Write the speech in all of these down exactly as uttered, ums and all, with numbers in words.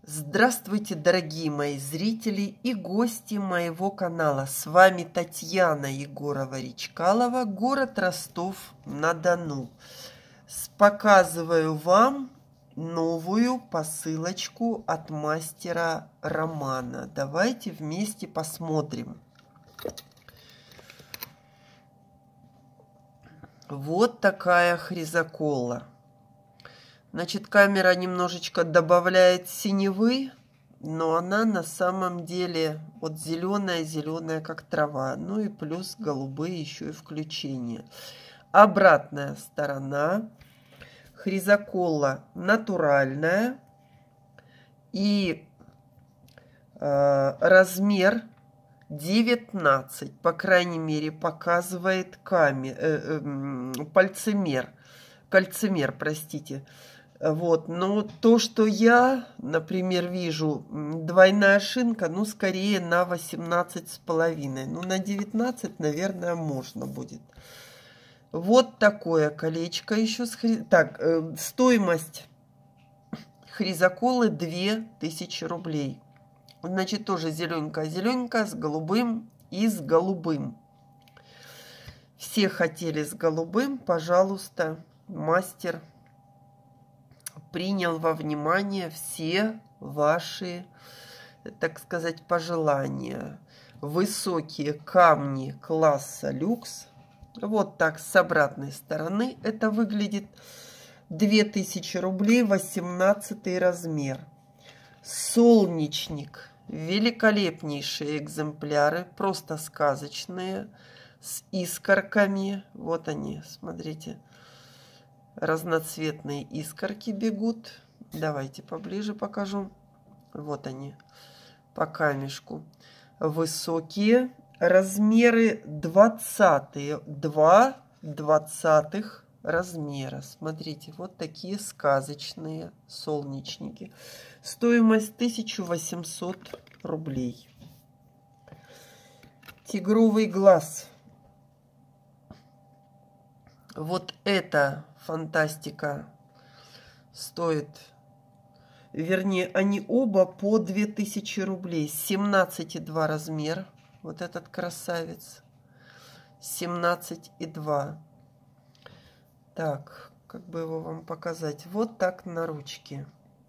Здравствуйте, дорогие мои зрители и гости моего канала. С вами Татьяна Егорова-Речкалова, город Ростов-на-Дону. Показываю вам новую посылочку от мастера Романа. Давайте вместе посмотрим. Вот такая хризакола. Значит, камера немножечко добавляет синевы, но она на самом деле вот зеленая-зеленая, как трава. Ну и плюс голубые еще и включения. Обратная сторона. Хризакола натуральная. И э, размер девятнадцать, по крайней мере, показывает камер, э, э, пальцемер. Кальцимер, простите. Вот, но то, что я, например, вижу, двойная шинка, ну, скорее на восемнадцать с половиной. Ну, на девятнадцать, наверное, можно будет. Вот такое колечко еще. С хри... Так, э, стоимость хризаколы две тысячи рублей. Значит, тоже зелененькая-зелененькая, с голубым и с голубым. Все хотели с голубым, пожалуйста, мастер принял во внимание все ваши, так сказать, пожелания. Высокие камни класса люкс. Вот так с обратной стороны это выглядит. две тысячи рублей, восемнадцатый размер. Солнечник. Великолепнейшие экземпляры, просто сказочные, с искорками. Вот они, смотрите. Разноцветные искорки бегут. Давайте поближе покажу. Вот они, по камешку. Высокие. Размеры двадцатые. Два двадцатых размера. Смотрите, вот такие сказочные солнечники. Стоимость тысяча восемьсот рублей. Тигровый глаз. Вот эта фантастика стоит, вернее, они оба по две тысячи рублей. семнадцать и два размер. Вот этот красавец. семнадцать и два. Так, как бы его вам показать? Вот так на ручке.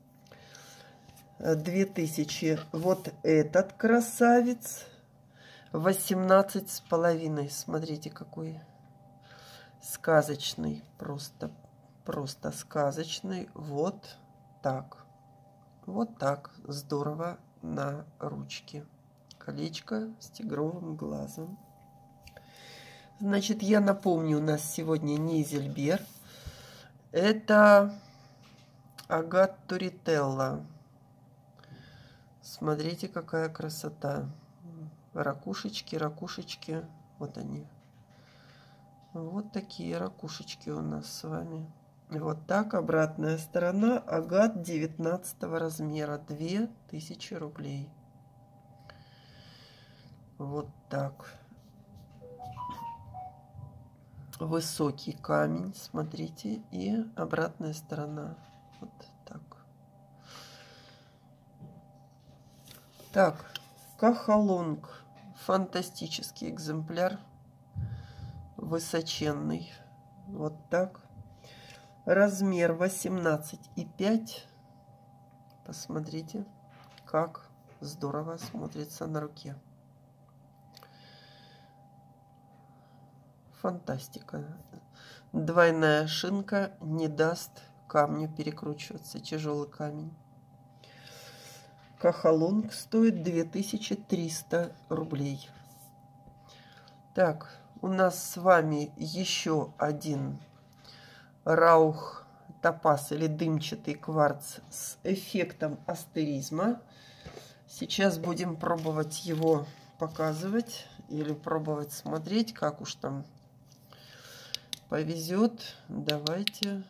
две тысячи. Вот этот красавец. восемнадцать с половиной. Смотрите, какой сказочный. Просто, просто сказочный. Вот так. Вот так. Здорово на ручке. Колечко с тигровым глазом. Значит, я напомню, у нас сегодня Низельбер. Это агат турителла. Смотрите, какая красота. Ракушечки, ракушечки. Вот они. Вот такие ракушечки у нас с вами. Вот так, обратная сторона. Агат девятнадцатого размера. две тысячи рублей. Вот так. Высокий камень, смотрите. И обратная сторона. Вот так. Так, кахалонг. Фантастический экземпляр. Высоченный. Вот так. Размер восемнадцать и пять. Посмотрите, как здорово смотрится на руке. Фантастика. Двойная шинка не даст камню перекручиваться. Тяжелый камень. Кахалонг стоит две тысячи триста рублей. Так, у нас с вами еще один раух топаз или дымчатый кварц с эффектом астеризма. Сейчас будем пробовать его показывать или пробовать смотреть, как уж там повезет. Давайте.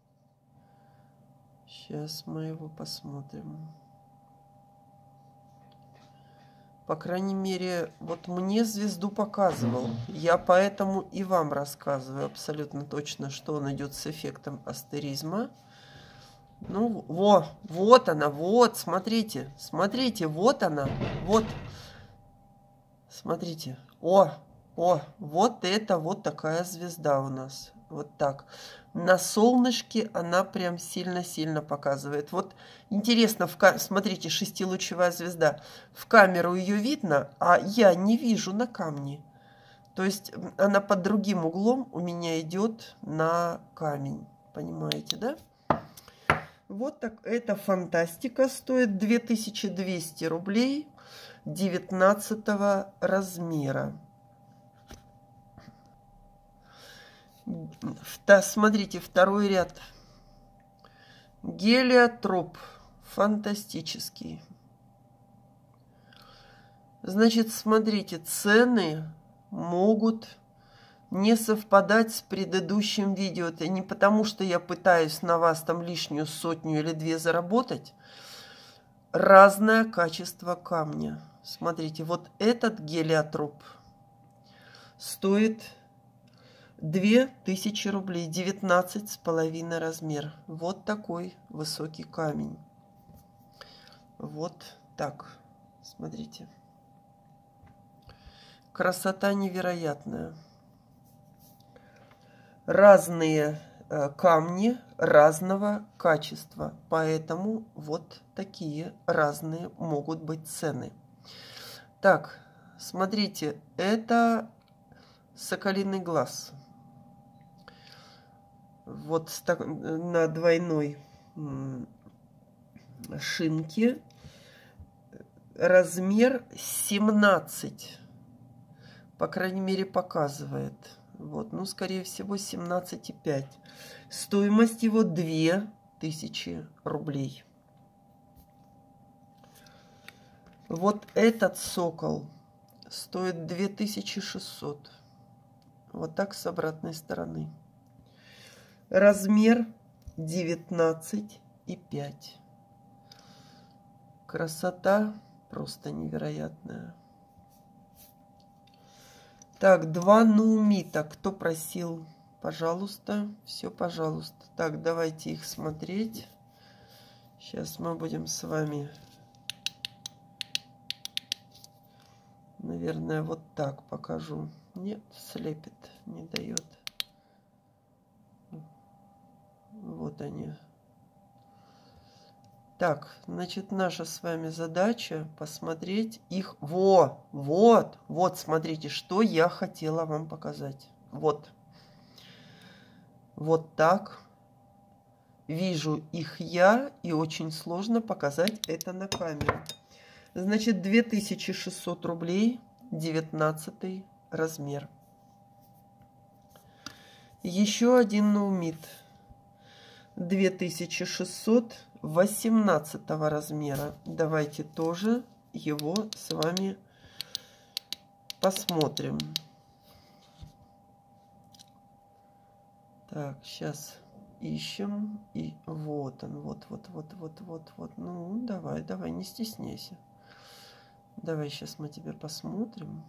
Сейчас мы его посмотрим. По крайней мере, вот мне звезду показывал. Я поэтому и вам рассказываю абсолютно точно, что он идет с эффектом астеризма. Ну, во, вот она, вот, смотрите, смотрите, вот она, вот. Смотрите, о, о, вот это вот такая звезда у нас. Вот так. На солнышке она прям сильно-сильно показывает. Вот интересно, в ка... смотрите, шестилучевая звезда. В камеру ее видно, а я не вижу на камне. То есть она под другим углом у меня идет на камень. Понимаете, да? Вот так. Эта фантастика стоит две тысячи двести рублей девятнадцатого размера. Смотрите, второй ряд. Гелиотроп. Фантастический. Значит, смотрите, цены могут не совпадать с предыдущим видео. Это не потому, что я пытаюсь на вас там лишнюю сотню или две заработать. Разное качество камня. Смотрите, вот этот гелиотроп стоит две тысячи рублей, девятнадцать с половиной размер. Вот такой высокий камень. Вот так. Смотрите. Красота невероятная. Разные э, камни разного качества. Поэтому вот такие разные могут быть цены. Так, смотрите, это соколиный глаз. Вот на двойной шинке. Размер семнадцать. По крайней мере, показывает. Вот, ну, скорее всего, семнадцать и пять. Стоимость его две тысячи рублей. Вот этот сокол стоит две тысячи шестьсот. Вот так с обратной стороны. Размер девятнадцать и пять. Красота просто невероятная. Так, два нуумита. Кто просил? Пожалуйста. Все, пожалуйста. Так, давайте их смотреть. Сейчас мы будем с вами, наверное, вот так покажу. Нет, слепит, не дает. Вот они. Так, значит, наша с вами задача посмотреть их. Во, вот, вот, смотрите, что я хотела вам показать. Вот. Вот так. Вижу их я, и очень сложно показать это на камеру. Значит, две тысячи шестьсот рублей, девятнадцатый размер. Еще один нуумит. две тысячи шестьсот, восемнадцатого размера. Давайте тоже его с вами посмотрим. Так, сейчас ищем. И вот он, вот, вот, вот, вот, вот, вот. Ну, давай, давай, не стесняйся. Давай, сейчас мы тебя посмотрим.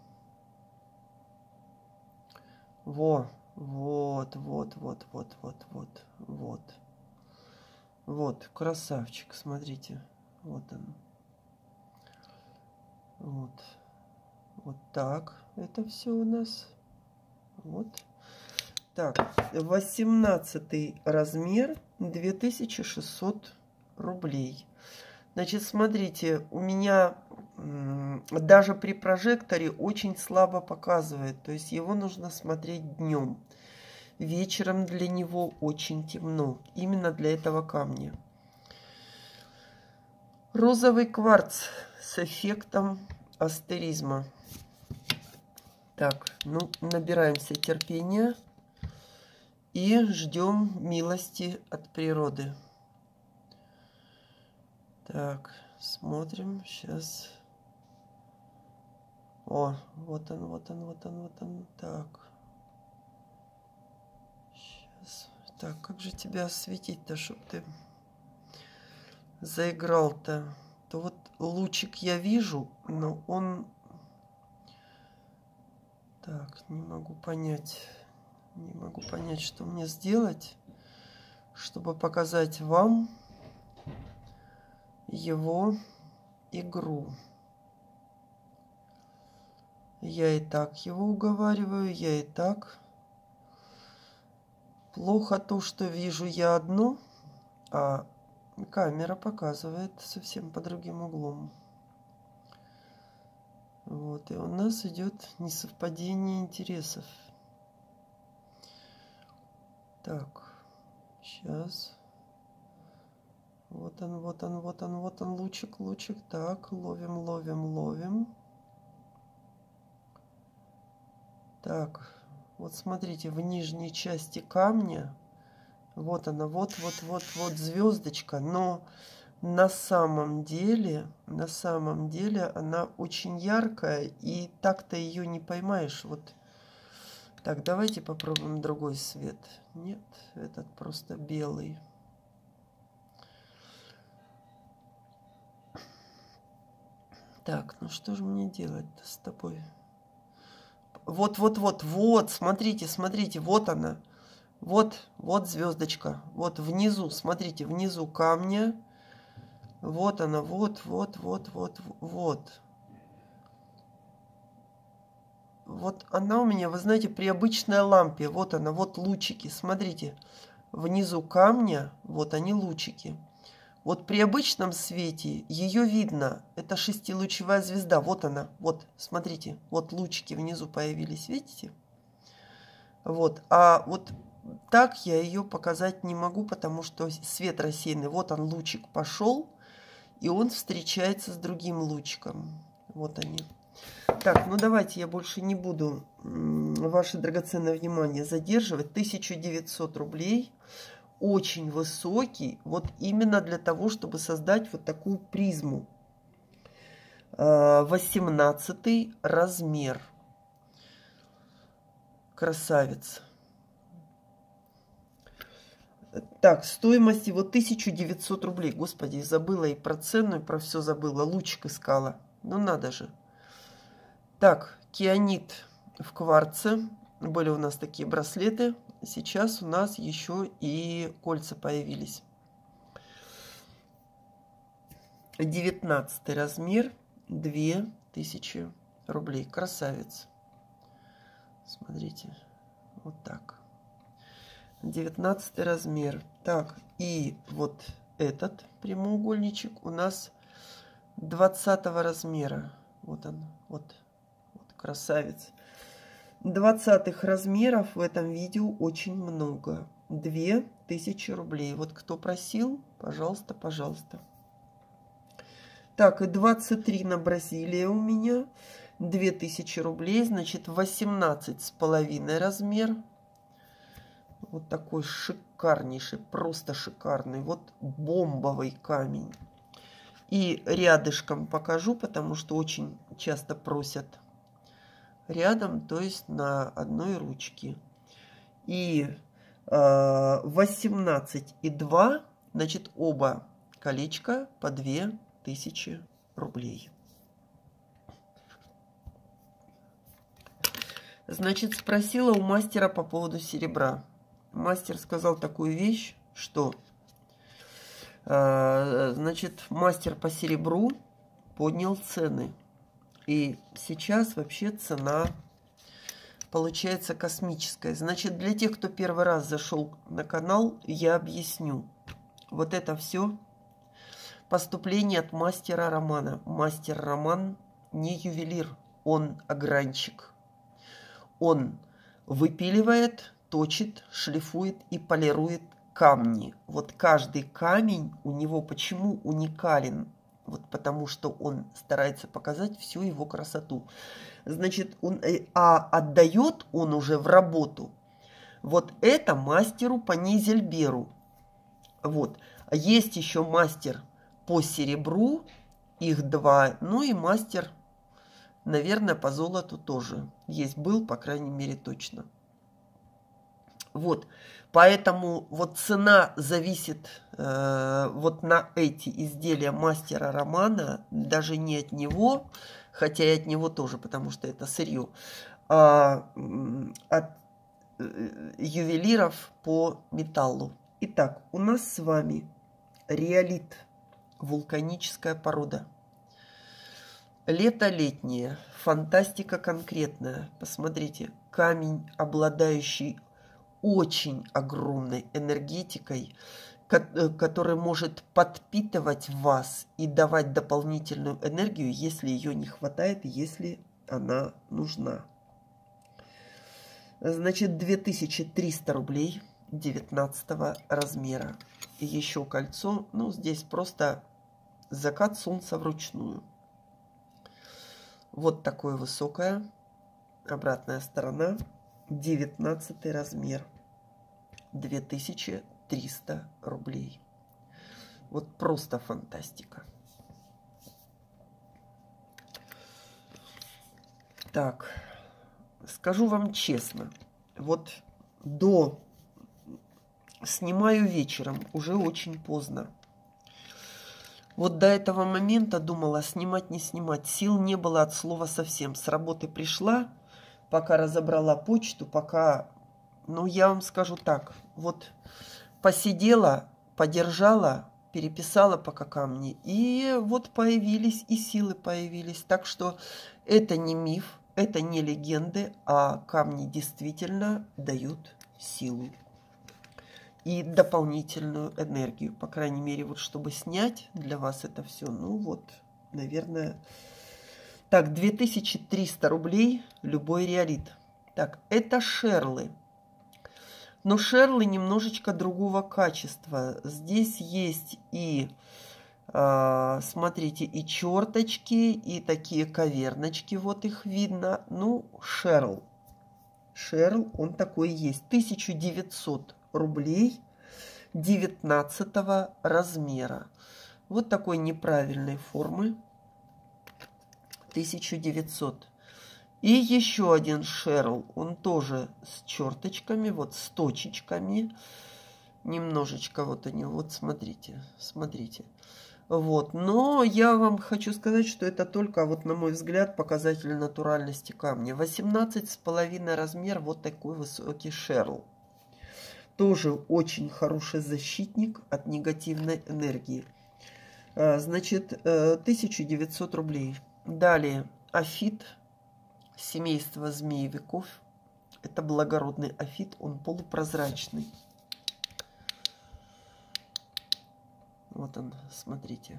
Во, вот, вот, вот, вот, вот, вот, вот. Вот, красавчик, смотрите. Вот он. Вот. Вот так. Это все у нас. Вот. Так, восемнадцатый размер, две тысячи шестьсот рублей. Значит, смотрите, у меня даже при прожекторе очень слабо показывает. То есть его нужно смотреть днем. Вечером для него очень темно. Именно для этого камня. Розовый кварц с эффектом астеризма. Так, ну, набираемся терпения. И ждем милости от природы. Так, смотрим. Сейчас. О, вот он, вот он, вот он, вот он. Так. Сейчас. Так, как же тебя осветить-то, чтоб ты заиграл-то? То вот лучик я вижу, но он... Так, не могу понять. Не могу понять, что мне сделать, чтобы показать вам его игру. Я и так его уговариваю, я и так. Плохо то, что вижу я одно, а камера показывает совсем по другим углом. Вот, и у нас идет несовпадение интересов. Так, сейчас. Вот он, вот он, вот он, вот он, лучик, лучик. Так, ловим, ловим, ловим. Так, вот смотрите, в нижней части камня, вот она, вот, вот, вот, вот звездочка, но на самом деле, на самом деле она очень яркая, и так-то ее не поймаешь. Вот. Так, давайте попробуем другой цвет. Нет, этот просто белый. Так, ну что же мне делать-то с тобой? Вот, вот, вот, вот, смотрите, смотрите, вот она. Вот, вот звездочка. Вот внизу, смотрите, внизу камня. Вот она, вот, вот, вот, вот, вот. Вот она у меня, вы знаете, при обычной лампе. Вот она, вот лучики, смотрите. Внизу камня, вот они лучики. Вот при обычном свете ее видно. Это шестилучевая звезда. Вот она. Вот, смотрите. Вот лучики внизу появились. Видите? Вот. А вот так я ее показать не могу, потому что свет рассеянный. Вот он, лучик пошел. И он встречается с другим лучиком. Вот они. Так, ну давайте я больше не буду ваше драгоценное внимание задерживать. тысяча девятьсот рублей. Очень высокий, вот именно для того, чтобы создать вот такую призму. восемнадцатый размер. Красавец. Так, стоимость его тысяча девятьсот рублей. Господи, забыла и про цену, и про все забыла. Лучик искала. Ну надо же. Так, кианит в кварце. Были у нас такие браслеты. Сейчас у нас еще и кольца появились. девятнадцатый размер. две тысячи рублей. Красавец. Смотрите. Вот так. девятнадцатый размер. Так, и вот этот прямоугольничек у нас двадцатого размера. Вот он. Вот. Вот красавец. двадцатых размеров в этом видео очень много. две тысячи рублей. Вот кто просил, пожалуйста, пожалуйста. Так, и двадцать три на Бразилия у меня. две тысячи рублей. Значит, восемнадцать с половиной размер. Вот такой шикарнейший, просто шикарный. Вот бомбовый камень. И рядышком покажу, потому что очень часто просят. Рядом, то есть на одной ручке. И э, восемнадцать и два, значит, оба колечка по две тысячи рублей. Значит, спросила у мастера по поводу серебра. Мастер сказал такую вещь, что, э, значит, мастер по серебру поднял цены. И сейчас вообще цена получается космическая. Значит, для тех, кто первый раз зашел на канал, я объясню. Вот это все поступление от мастера Романа. Мастер Роман не ювелир, он огранщик. Он выпиливает, точит, шлифует и полирует камни. Вот каждый камень у него почему уникален? Вот потому что он старается показать всю его красоту. Значит, он, а отдает он уже в работу. Вот это мастеру по Низельберу. Вот. Есть еще мастер по серебру. Их два. Ну и мастер, наверное, по золоту тоже. Есть, был, по крайней мере, точно. Вот. Поэтому вот цена зависит э, вот на эти изделия мастера Романа, даже не от него, хотя и от него тоже, потому что это сырье, а от э, ювелиров по металлу. Итак, у нас с вами реолит вулканическая порода. Лето летнее, фантастика конкретная. Посмотрите, камень, обладающий очень огромной энергетикой, который может подпитывать вас и давать дополнительную энергию, если ее не хватает, если она нужна. Значит, две тысячи триста рублей девятнадцатого размера. И еще кольцо, ну, здесь просто закат солнца вручную. Вот такое высокое, обратная сторона, девятнадцатый размер, две тысячи триста рублей. Вот просто фантастика. Так, скажу вам честно, вот до снимаю вечером, уже очень поздно. Вот до этого момента думала, снимать, не снимать. Сил не было от слова совсем. С работы пришла, пока разобрала почту, пока... Ну, я вам скажу так. Вот посидела, подержала, переписала пока камни. И вот появились, и силы появились. Так что это не миф, это не легенды, а камни действительно дают силу. И дополнительную энергию. По крайней мере, вот чтобы снять для вас это все, ну вот, наверное... Так, две тысячи триста рублей любой реолит. Так, это шерлы. Но шерлы немножечко другого качества. Здесь есть и, э, смотрите, и черточки, и такие каверночки, вот их видно. Ну, шерл. Шерл, он такой есть. тысяча девятьсот рублей девятнадцатого размера. Вот такой неправильной формы. тысяча девятьсот. И еще один шерл. Он тоже с черточками, вот с точечками. Немножечко вот они, вот смотрите, смотрите. Вот, но я вам хочу сказать, что это только, вот на мой взгляд, показатель натуральности камня. восемнадцать с половиной размер, вот такой высокий шерл. Тоже очень хороший защитник от негативной энергии. Значит, тысяча девятьсот рублей. Далее, афит, семейство змеевиков. Это благородный афит, он полупрозрачный. Вот он, смотрите.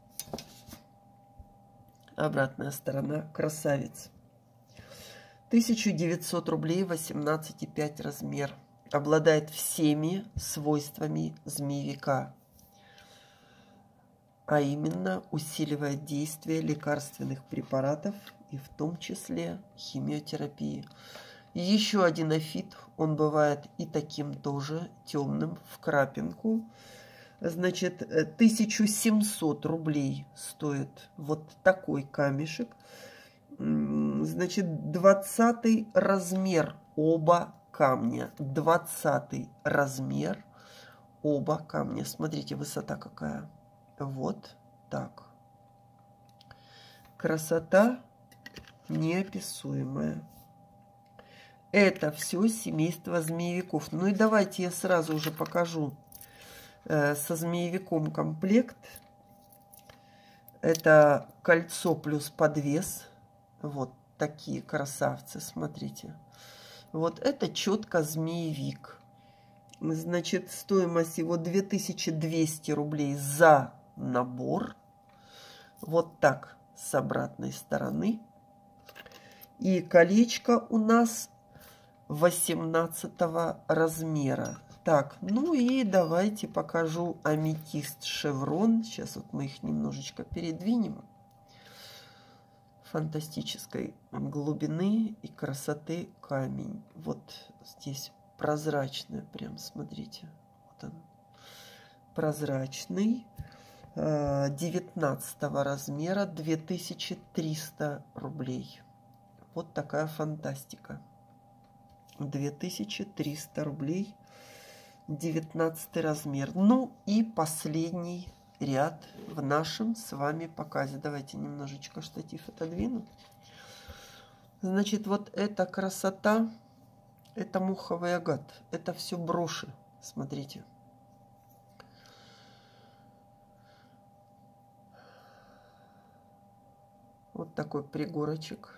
Обратная сторона, красавец. тысяча девятьсот рублей, восемнадцать и пять размер. Обладает всеми свойствами змеевика. А именно усиливает действие лекарственных препаратов и в том числе химиотерапии. И еще один афит, он бывает и таким тоже темным, в крапинку. Значит, тысяча семьсот рублей стоит вот такой камешек. Значит, двадцатый размер оба камня. двадцатый размер оба камня. Смотрите, высота какая. Вот так. Красота неописуемая. Это все семейство змеевиков. Ну и давайте я сразу уже покажу э, со змеевиком комплект. Это кольцо плюс подвес. Вот такие красавцы, смотрите. Вот это четко змеевик. Значит, стоимость его две тысячи двести рублей за набор. Вот так с обратной стороны. И колечко у нас восемнадцатого размера. Так, ну и давайте покажу аметист шеврон. Сейчас вот мы их немножечко передвинем. Фантастической глубины и красоты камень. Вот здесь прозрачный, прям смотрите. Вот он. Прозрачный. девятнадцатого размера, две тысячи триста рублей. Вот такая фантастика. две тысячи триста рублей. девятнадцатый размер. Ну и последний ряд в нашем с вами показе. Давайте немножечко штатив отодвину. Значит, вот эта красота, это муховый агат. Это все броши. Смотрите. Вот такой пригорочек.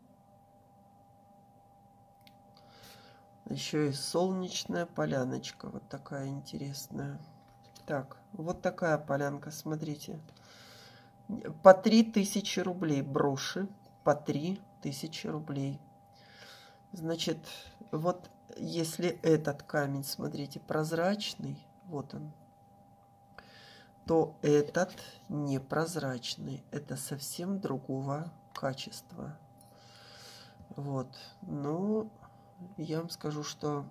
Еще и солнечная поляночка. Вот такая интересная. Так, вот такая полянка, смотрите. По три тысячи рублей броши. По три тысячи рублей. Значит, вот если этот камень, смотрите, прозрачный, вот он, то этот непрозрачный. Это совсем другого качества. Вот. Ну, я вам скажу, что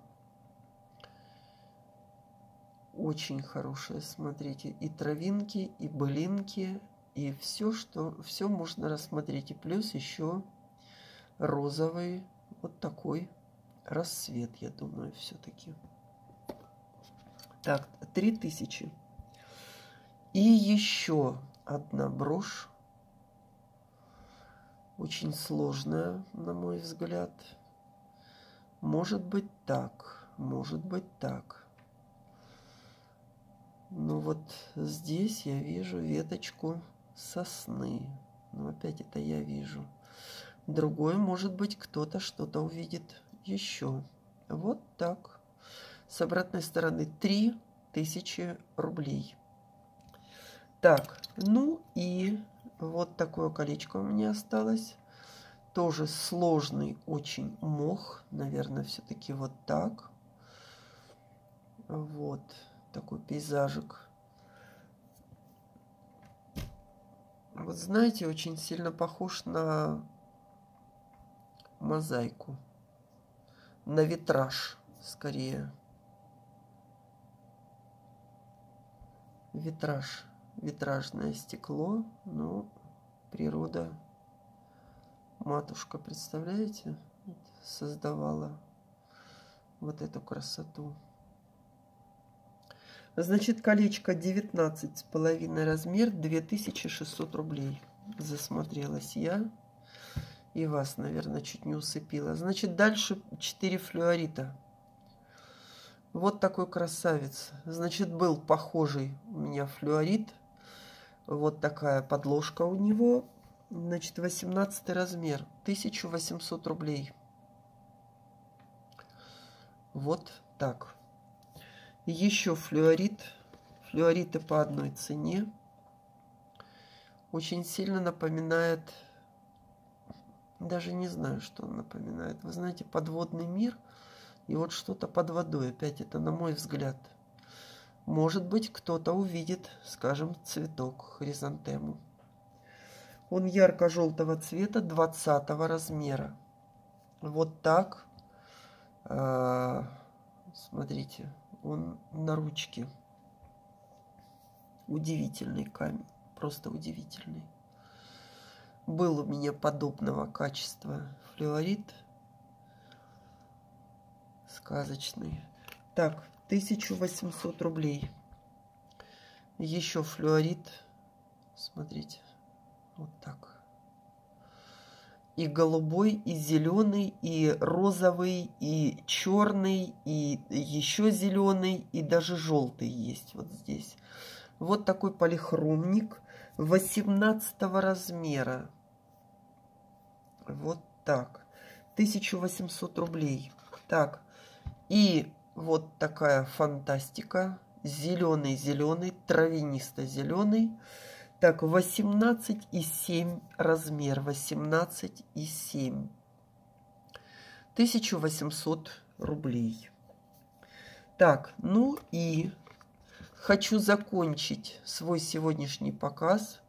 очень хорошие, смотрите, и травинки, и былинки, и все, что, все можно рассмотреть. И плюс еще розовый, вот такой рассвет, я думаю, все-таки. Так, три тысячи. И еще одна брошь. Очень сложная, на мой взгляд. Может быть так, может быть так. Но вот здесь я вижу веточку сосны. Но опять это я вижу. Другой, может быть, кто-то что-то увидит еще. Вот так. С обратной стороны три тысячи рублей. Так, ну и вот такое колечко у меня осталось. Тоже сложный очень мох. Наверное, все-таки вот так. Вот такой пейзажик. Вот знаете, очень сильно похож на мозаику. На витраж, скорее. Витраж. Витражное стекло. Ну, природа. Матушка, представляете, создавала вот эту красоту. Значит, колечко девятнадцать с половиной размер, две тысячи шестьсот рублей. Засмотрелась я. И вас, наверное, чуть не усыпила. Значит, дальше четыре флюорита. Вот такой красавец. Значит, был похожий у меня флюорит. Вот такая подложка у него. Значит, восемнадцатый размер. тысяча восемьсот рублей. Вот так. Еще флюорит. Флюориты по одной цене. Очень сильно напоминает... Даже не знаю, что он напоминает. Вы знаете, подводный мир. И вот что-то под водой. Опять это на мой взгляд. Может быть, кто-то увидит, скажем, цветок, хризантему. Он ярко-желтого цвета, двадцатого размера. Вот так. А, смотрите, он на ручке. Удивительный камень. Просто удивительный. Был у меня подобного качества флюорит. Сказочный. Так, тысяча восемьсот рублей. Еще флюорит. Смотрите. Вот так. И голубой, и зеленый, и розовый, и черный, и еще зеленый, и даже желтый есть вот здесь. Вот такой полихромник восемнадцатого размера. Вот так. тысяча восемьсот рублей. Так. И вот такая фантастика. Зеленый-зеленый, травянисто-зеленый. Так, восемнадцать и семь размер. восемнадцать и семь. тысяча восемьсот рублей. Так, ну и хочу закончить свой сегодняшний показ.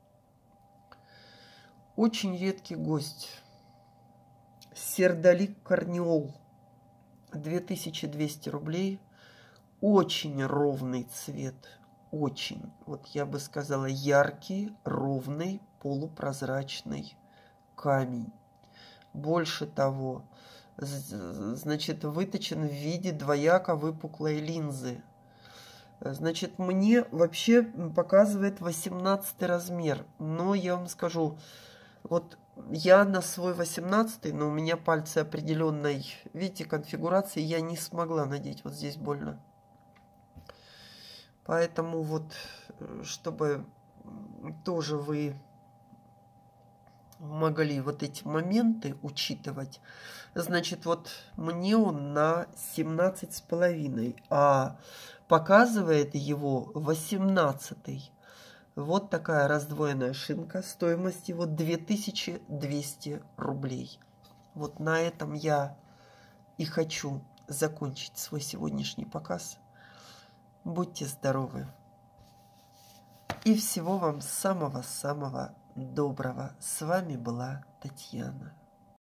Очень редкий гость. Сердолик Корнеол. две тысячи двести рублей. Очень ровный цвет. Очень. Вот я бы сказала, яркий, ровный, полупрозрачный камень. Больше того, значит, выточен в виде двояко выпуклой линзы. Значит, мне вообще показывает восемнадцатый размер. Но я вам скажу, вот я на свой восемнадцатый, но у меня пальцы определенной, видите, конфигурации, я не смогла надеть. Вот здесь больно. Поэтому вот, чтобы тоже вы могли вот эти моменты учитывать. Значит, вот мне он на семнадцать с половиной, а показывает его восемнадцатый. Вот такая раздвоенная шинка. Стоимость его две тысячи двести рублей. Вот на этом я и хочу закончить свой сегодняшний показ. Будьте здоровы. И всего вам самого-самого доброго. С вами была Татьяна.